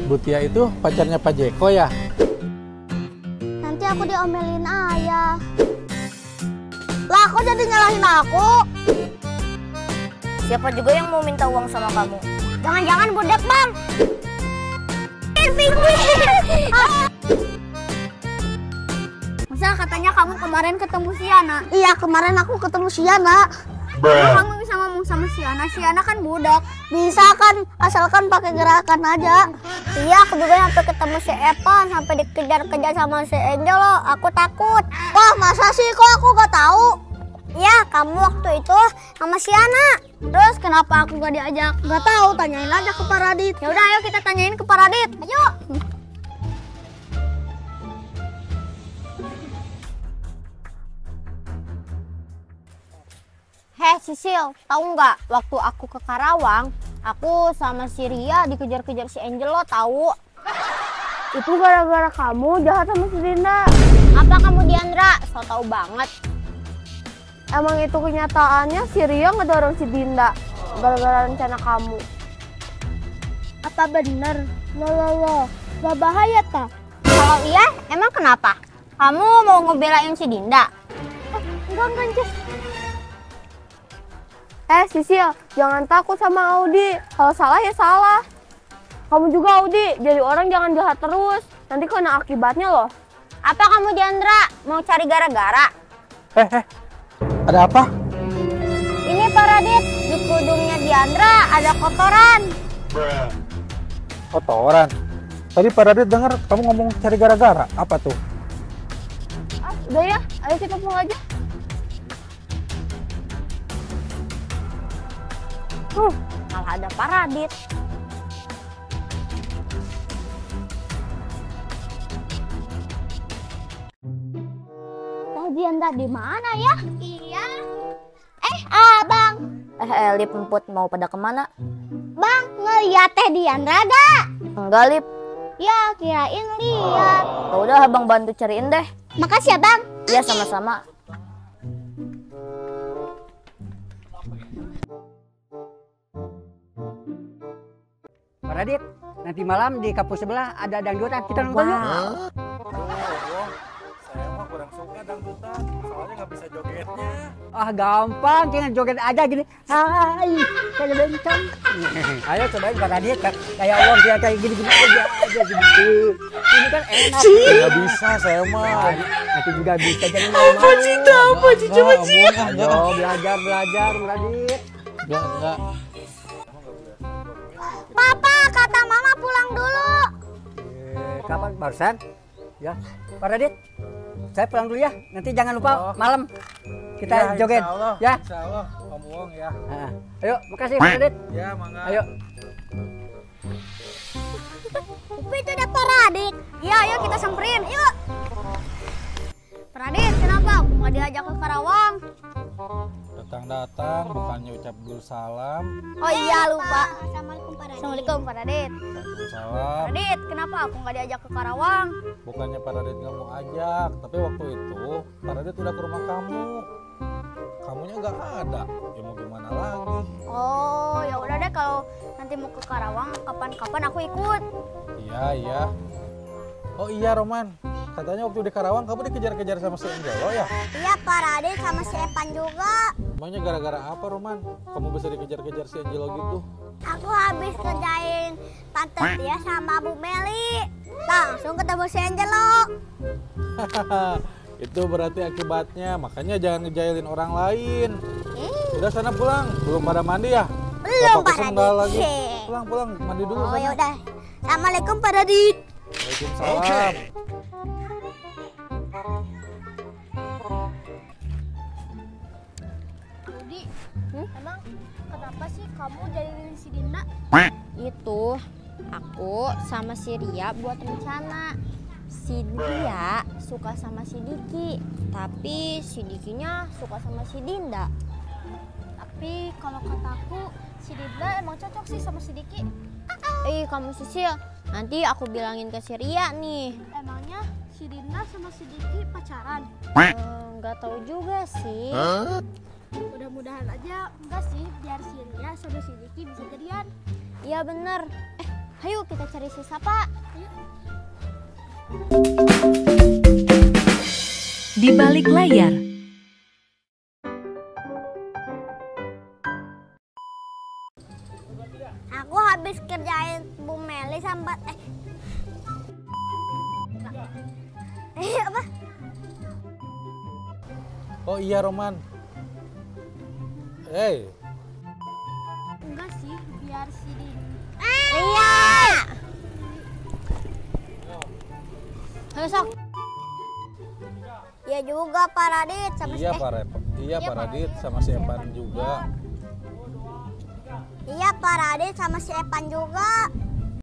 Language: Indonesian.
Butia itu pacarnya Pak Jeko ya? Nanti aku diomelin ayah. Lah, kok jadi nyalahin aku? Siapa juga yang mau minta uang sama kamu? Jangan-jangan budak, Bang. Masa katanya kamu kemarin ketemu Siana? Iya, kemarin aku ketemu Siana. Kamu bisa ngomong sama Siana? Siana kan budak. Bisa kan, asalkan pakai gerakan aja. Iya, aku juga sampai ketemu si Evan, sampai dikejar-kejar sama si Angel loh. Aku takut. Wah, masa sih? Kok aku gak tahu? Iya, kamu waktu itu sama Siana. Terus kenapa aku gak diajak? Gak tahu, tanyain aja ke Pak Radit. Ya udah, ayo kita tanyain ke Pak Radit. Ayo. Heh Sisil, tahu nggak? Waktu aku ke Karawang, aku sama si Ria dikejar-kejar si Angel lo, tahu? Itu gara-gara kamu jahat sama si Dinda. Apa kamu Diandra? So tau banget. Emang itu kenyataannya si Ria ngedorong si Dinda gara-gara rencana kamu. Apa bener? Loh, gak bahaya tak? Kalau iya, emang kenapa? Kamu mau ngebelain si Dinda? Enggak, Jess. Sisil, jangan takut sama Audi. Kalau salah ya salah. Kamu juga Audi, jadi orang jangan jahat terus. Nanti kena akibatnya loh. Apa kamu Diandra? Mau cari gara-gara? Ada apa? Ini Pak Radit, di kerudungnya Diandra ada kotoran. Kotoran? Tadi Pak Radit dengar kamu ngomong cari gara-gara. Apa tuh? Udah ya, ayo kita pulang aja. Malah ada Pak Radit. Diandra di mana ya? Iya. Abang. Lip emput mau pada kemana? Bang, ngeliat Teh Diandra gak? Enggak Lip. Ya, kirain lihat. Ya udah abang bantu cariin deh. Makasih ya Bang. Ya sama-sama. Pak Radit, nanti malam di kampus sebelah ada dangdutan, kita nonton yuk. Saya mah kurang suka dangdutan, soalnya nggak bisa jogetnya. Ah gampang, tinggal joget aja gini. Hai, kayak bencong. Ayo cobain Pak Radit, kayak uang dia kayak gini-gini aja gitu. Ini kan enak. Nggak bisa saya mah. Nanti juga bisa jadi mau. Apa sih? Coba sih. Ayo belajar Pak Radit. Enggak. Papa, kata Mama pulang dulu. Kapan barusan? Ya, Pak Radit, saya pulang dulu ya. Nanti jangan lupa malam kita joget. Ya. Insya Allah, Om Wong ya. Ayo, makasih Pak Radit. Ya, mangga. Ayo. Upi itu ada Pak Radit. Iya, ayo kita samperin. Yuk. Pak Radit, kenapa aku nggak diajak ke Karawang? Datang-datang, bukannya ucap dulu salam. Oh iya, lupa. Assalamualaikum Pak Radit. Assalamualaikum Pak Radit. Salam. Radit, kenapa aku nggak diajak ke Karawang? Bukannya Pak Radit nggak mau ajak, tapi waktu itu Pak Radit udah ke rumah kamu. Kamunya nggak ada, ya mau gimana lagi? Oh, ya udah deh kalau nanti mau ke Karawang, kapan-kapan aku ikut. Iya. Oh iya Roman, katanya waktu di Karawang kamu dikejar-kejar sama si Angelo ya? Iya Pak Radit, sama si Evan juga. Emangnya gara-gara apa Roman? Kamu bisa dikejar-kejar si Angelo gitu? Aku habis kerjain Tante Tia sama Bu Meli. Langsung ketemu si Angelo. Itu berarti akibatnya, makanya jangan ngejailin orang lain. Udah sana pulang, belum pada mandi ya? Belum Bapak Pak kesendal Radit. lagi. Pulang, mandi dulu. Oh sana. ya udah. Assalamualaikum Pak Radit. Waalaikumsalam. Rudi, emang kenapa sih kamu jadiin si Dinda? Itu aku sama si Ria buat rencana. Si Ria suka sama si Diki, tapi si Dikinya suka sama si Dinda. Tapi kalau kataku si Dinda emang cocok sih sama si Diki. Kamu Sisil, nanti aku bilangin ke si Ria nih. Emangnya si Dinda sama si Diki pacaran? Nggak tahu juga sih. Mudah-mudahan aja enggak sih, biar si Ria sama si Diki bisa jadian. Iya bener. Ayo kita cari si Sapa. Di balik layar. Aku habis kerjain Bu Meli sampai apa? Oh iya Roman. Enggak sih, biar si Iya. Ayo sok. Ya juga Pak Radit sama Iya Pak Radit sama si Evan juga. Iya Pak Radit sama si Epan juga.